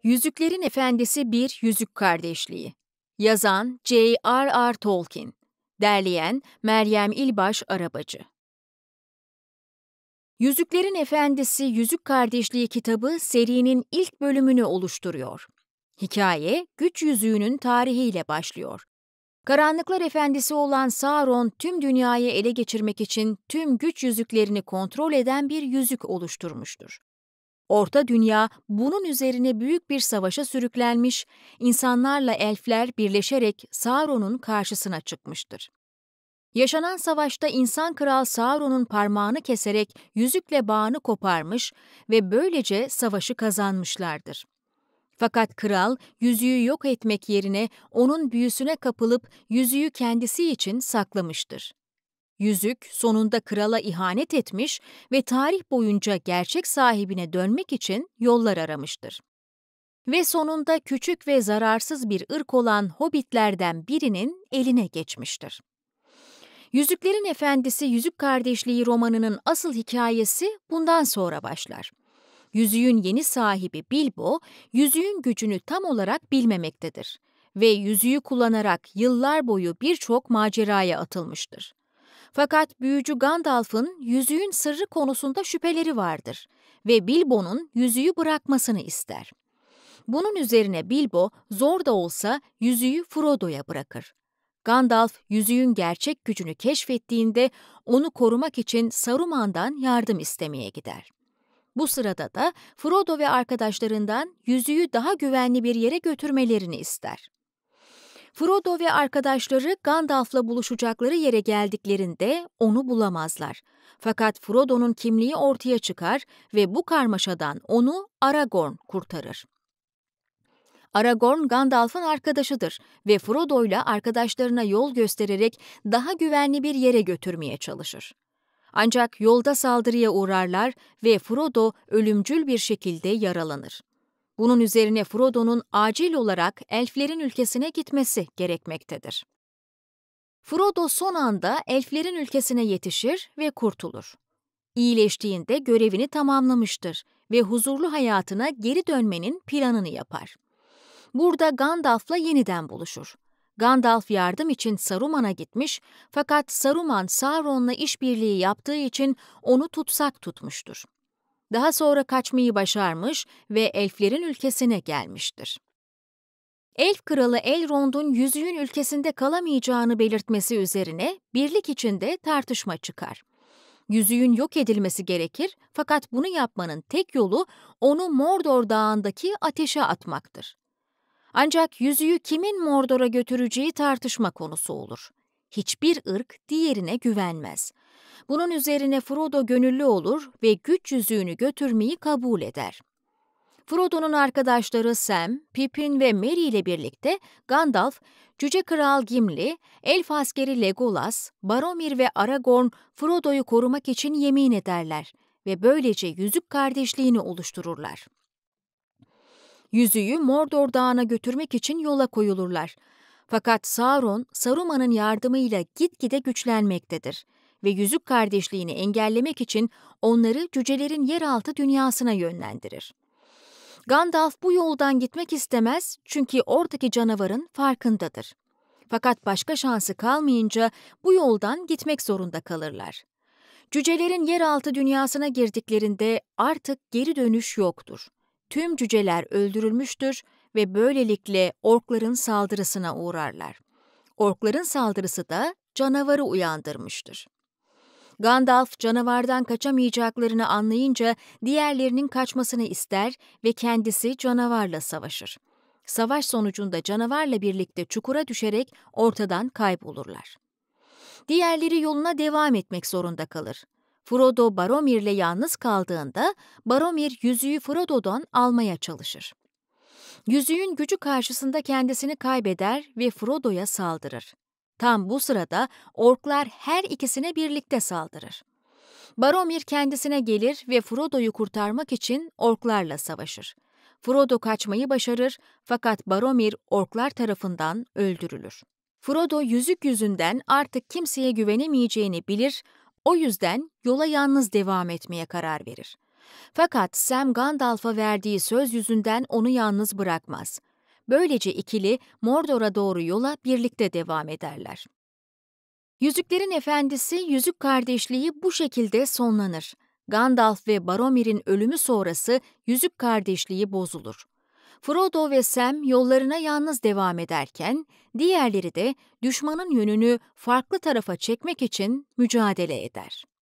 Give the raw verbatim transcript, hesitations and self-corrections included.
Yüzüklerin Efendisi bir Yüzük Kardeşliği. Yazan J R R Tolkien. Derleyen Meryem İlbaş Arabacı. Yüzüklerin Efendisi Yüzük Kardeşliği kitabı serinin ilk bölümünü oluşturuyor. Hikaye, güç yüzüğünün tarihiyle başlıyor. Karanlıklar Efendisi olan Sauron tüm dünyayı ele geçirmek için tüm güç yüzüklerini kontrol eden bir yüzük oluşturmuştur. Orta Dünya bunun üzerine büyük bir savaşa sürüklenmiş, insanlarla elfler birleşerek Sauron'un karşısına çıkmıştır. Yaşanan savaşta insan kral Sauron'un parmağını keserek yüzükle bağını koparmış ve böylece savaşı kazanmışlardır. Fakat kral yüzüğü yok etmek yerine onun büyüsüne kapılıp yüzüğü kendisi için saklamıştır. Yüzük sonunda krala ihanet etmiş ve tarih boyunca gerçek sahibine dönmek için yollar aramıştır. Ve sonunda küçük ve zararsız bir ırk olan hobbitlerden birinin eline geçmiştir. Yüzüklerin Efendisi Yüzük Kardeşliği romanının asıl hikayesi bundan sonra başlar. Yüzüğün yeni sahibi Bilbo, yüzüğün gücünü tam olarak bilmemektedir ve yüzüğü kullanarak yıllar boyu birçok maceraya atılmıştır. Fakat büyücü Gandalf'ın yüzüğün sırrı konusunda şüpheleri vardır ve Bilbo'nun yüzüğü bırakmasını ister. Bunun üzerine Bilbo zor da olsa yüzüğü Frodo'ya bırakır. Gandalf yüzüğün gerçek gücünü keşfettiğinde onu korumak için Saruman'dan yardım istemeye gider. Bu sırada da Frodo ve arkadaşlarından yüzüğü daha güvenli bir yere götürmelerini ister. Frodo ve arkadaşları Gandalf'la buluşacakları yere geldiklerinde onu bulamazlar. Fakat Frodo'nun kimliği ortaya çıkar ve bu karmaşadan onu Aragorn kurtarır. Aragorn, Gandalf'ın arkadaşıdır ve Frodo'yla arkadaşlarına yol göstererek daha güvenli bir yere götürmeye çalışır. Ancak yolda saldırıya uğrarlar ve Frodo ölümcül bir şekilde yaralanır. Bunun üzerine Frodo'nun acil olarak elflerin ülkesine gitmesi gerekmektedir. Frodo son anda elflerin ülkesine yetişir ve kurtulur. İyileştiğinde görevini tamamlamıştır ve huzurlu hayatına geri dönmenin planını yapar. Burada Gandalf'la yeniden buluşur. Gandalf yardım için Saruman'a gitmiş fakat Saruman Sauron'la işbirliği yaptığı için onu tutsak tutmuştur. Daha sonra kaçmayı başarmış ve elflerin ülkesine gelmiştir. Elf kralı Elrond'un yüzüğün ülkesinde kalamayacağını belirtmesi üzerine birlik içinde tartışma çıkar. Yüzüğün yok edilmesi gerekir fakat bunu yapmanın tek yolu onu Mordor Dağı'ndaki ateşe atmaktır. Ancak yüzüğü kimin Mordor'a götüreceği tartışma konusu olur. Hiçbir ırk diğerine güvenmez. Bunun üzerine Frodo gönüllü olur ve güç yüzüğünü götürmeyi kabul eder. Frodo'nun arkadaşları Sam, Pippin ve Merry ile birlikte Gandalf, Cüce Kral Gimli, elf askeri Legolas, Boromir ve Aragorn Frodo'yu korumak için yemin ederler ve böylece Yüzük Kardeşliğini oluştururlar. Yüzüğü Mordor Dağı'na götürmek için yola koyulurlar. Fakat Sauron, Saruman'ın yardımıyla gitgide güçlenmektedir ve Yüzük Kardeşliğini engellemek için onları cücelerin yeraltı dünyasına yönlendirir. Gandalf bu yoldan gitmek istemez çünkü oradaki canavarın farkındadır. Fakat başka şansı kalmayınca bu yoldan gitmek zorunda kalırlar. Cücelerin yeraltı dünyasına girdiklerinde artık geri dönüş yoktur. Tüm cüceler öldürülmüştür ve böylelikle orkların saldırısına uğrarlar. Orkların saldırısı da canavarı uyandırmıştır. Gandalf canavardan kaçamayacaklarını anlayınca diğerlerinin kaçmasını ister ve kendisi canavarla savaşır. Savaş sonucunda canavarla birlikte çukura düşerek ortadan kaybolurlar. Diğerleri yoluna devam etmek zorunda kalır. Frodo Boromir'le yalnız kaldığında Boromir yüzüğü Frodo'dan almaya çalışır. Yüzüğün gücü karşısında kendisini kaybeder ve Frodo'ya saldırır. Tam bu sırada orklar her ikisine birlikte saldırır. Boromir kendisine gelir ve Frodo'yu kurtarmak için orklarla savaşır. Frodo kaçmayı başarır fakat Boromir orklar tarafından öldürülür. Frodo yüzük yüzünden artık kimseye güvenemeyeceğini bilir, o yüzden yola yalnız devam etmeye karar verir. Fakat Sam Gandalf'a verdiği söz yüzünden onu yalnız bırakmaz. Böylece ikili Mordor'a doğru yola birlikte devam ederler. Yüzüklerin Efendisi Yüzük Kardeşliği bu şekilde sonlanır. Gandalf ve Boromir'in ölümü sonrası Yüzük Kardeşliği bozulur. Frodo ve Sam yollarına yalnız devam ederken, diğerleri de düşmanın yönünü farklı tarafa çekmek için mücadele eder.